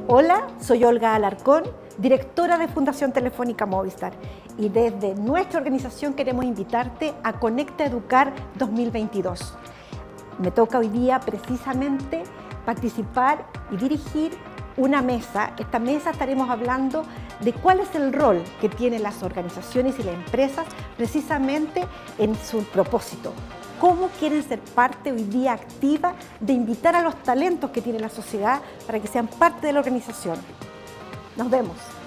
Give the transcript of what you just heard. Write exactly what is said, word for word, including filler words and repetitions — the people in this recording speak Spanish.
Hola, soy Olga Alarcón, directora de Fundación Telefónica Movistar, y desde nuestra organización queremos invitarte a Conecta Educar dos mil veintidós. Me toca hoy día precisamente participar y dirigir una mesa. Esta mesa estaremos hablando de cuál es el rol que tienen las organizaciones y las empresas precisamente en su propósito. Cómo quieren ser parte hoy día activa de invitar a los talentos que tiene la sociedad para que sean parte de la organización. Nos vemos.